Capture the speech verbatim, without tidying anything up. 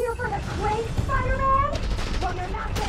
here for the quake, Spider-Man? Well, you're not getting